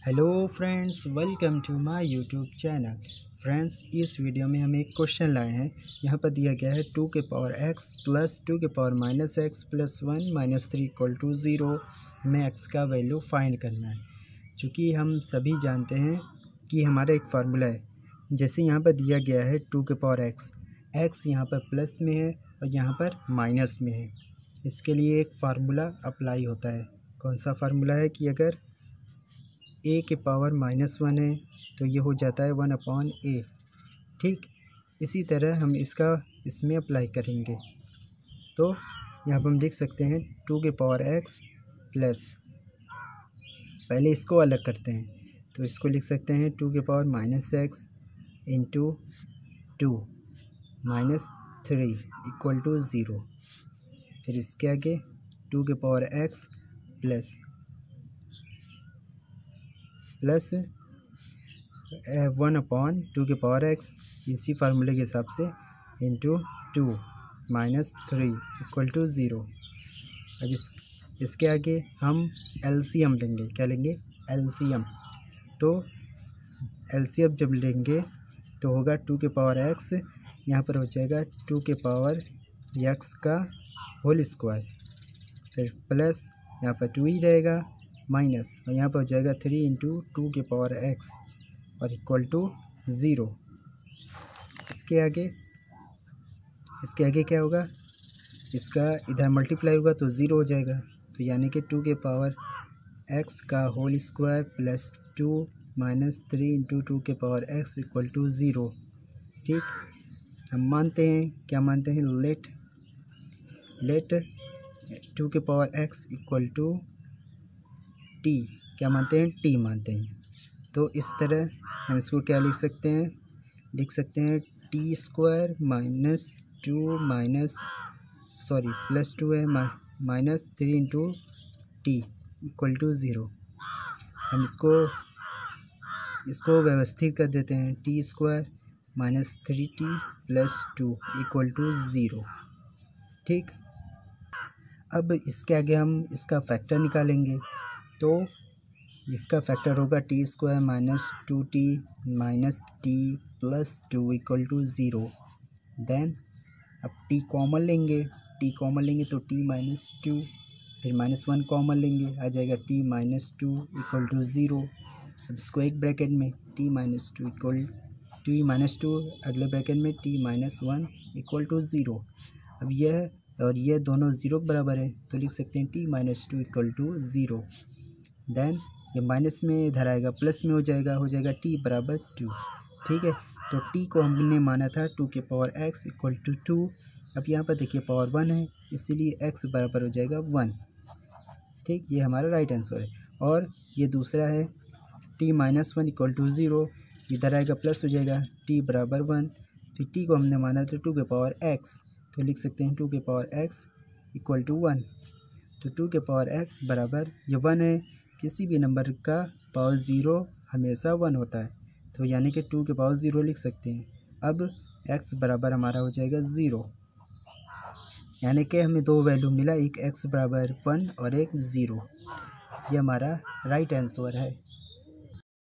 Hello friends, welcome to my YouTube channel. Friends, इस वीडियो में हम एक क्वेश्चन लाए हैं। यहाँ पर दिया गया है 2 के पावर x प्लस 2 के power minus x plus 1 minus 3 equal to 0। हमें x का वैल्यू फाइंड करना है। चूँकि हम सभी जानते हैं कि हमारा एक फार्मूला है। जैसे यहाँ पर दिया गया है 2 के पावर x यहाँ पर प्लस में है और यहाँ पर माइनस में है। इसके लिए एक फार्मूला अप्लाई होता है। कौन सा फार्मूला है कि अगर a के पावर -1 है तो ये हो जाता है 1/a। ठीक, इसी तरह हम इसमें अप्लाई करेंगे। तो यहाँ पर हम लिख सकते हैं 2 के पावर x प्लस, पहले इसको अलग करते हैं तो इसको लिख सकते हैं 2 के power -x into 2 minus 3 equal to 0। फिर इसके आगे 2 के पावर x प्लस 1/2 के पावर x, इसी फार्मूले के हिसाब से, इंटू 2 माइनस 3 इक्वल टू 0। अब इसके आगे हम एलसीएम लेंगे। क्या लेंगे? एलसीएम। तो एलसीएम जब लेंगे तो होगा 2 के पावर x, यहाँ पर हो जाएगा 2 के पावर x का होल स्क्वायर, फिर प्लस यहाँ पर 2 ही रहेगा, माइनस, और यहाँ पर हो जाएगा 3 इंटू 2 के पावर x और इक्वल टू 0। इसके आगे क्या होगा? इसका इधर मल्टीप्लाई होगा तो 0 हो जाएगा। तो यानी कि 2 के पावर x का whole square plus 2 minus 3 into 2 के पावर x इक्वल टू 0। ठीक, हम मानते हैं, क्या मानते हैं? लेट 2 के power x equal to t। क्या मानते हैं? t मानते हैं। तो इस तरह हम इसको क्या लिख सकते हैं? t स्क्वायर माइनस 2 प्लस 2 है, minus 3 into t equal to 0। हम इसको व्यवस्थित कर देते हैं। T square minus 3t plus 2 equal to 0। ठीक, अब इसके आगे हम इसका फैक्टर निकालेंगे। तो इसका फैक्टर होगा t square minus 2t minus t plus 2 equal to 0। Then अब t कॉमन लेंगे, तो t माइनस 2, फिर -1 कॉमन लेंगे, आ जाएगा t माइनस 2 इक्वल टू 0। अब इसको एक ब्रैकेट में t माइनस 2 अगले ब्रैकेट में t माइनस 1 इक्वल टू 0। अब यह और यह दोनों 0 के बराबर है तो लिख सकते हैं t minus 2 equal to 0। Then ये माइनस में इधर आएगा, प्लस में हो जाएगा t बराबर 2। ठीक है, तो t को हमने माना था 2 के पावर x इक्वल टू 2। अब यहाँ पर देखिए पावर 1 है, इसीलिए x बराबर हो जाएगा 1। ठीक, ये हमारा राइट आंसर है। और ये दूसरा है t माइनस 1 इक्वल टू 0, इधर आएगा प्लस हो जाएगा t बराबर 1। फिर t को हमने माना था 2 के पावर x, तो लिख सकते हैं 2 के पावर x इक्वल टू 1। तो 2 के पावर x बराबर ये 1 है। किसी भी नंबर का पावर 0 हमेशा 1 होता है, तो यानी कि 2 के पावर 0 लिख सकते हैं। अब x बराबर हमारा हो जाएगा 0, यानी कि हमें दो वैल्यू मिला, एक x बराबर 1 और एक 0। ये हमारा राइट आंसर है।